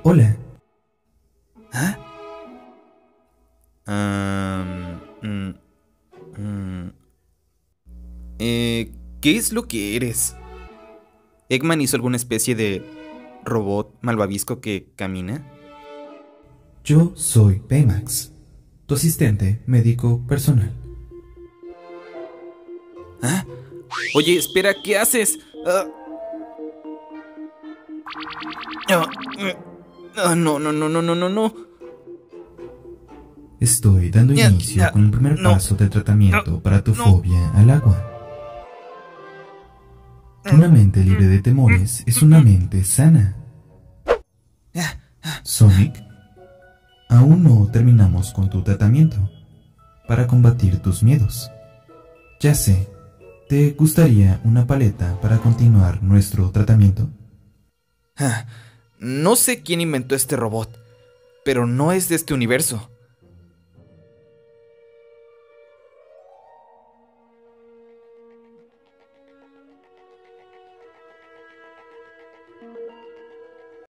Hola. ¿Ah? Mm, mm. ¿Qué es lo que eres? ¿Eggman hizo alguna especie de robot malvavisco que camina? Yo soy Baymax, tu asistente médico personal. ¿Ah? Oye, espera, ¿qué haces? Ah, no, no, no, no, no, no, no. Estoy dando inicio con el primer No, paso del no, tratamiento para tu no. fobia al agua. Una mente libre de temores es una mente sana. Sonic, aún no terminamos con tu tratamiento para combatir tus miedos. Ya sé, ¿te gustaría una paleta para continuar nuestro tratamiento? No sé quién inventó este robot, pero no es de este universo.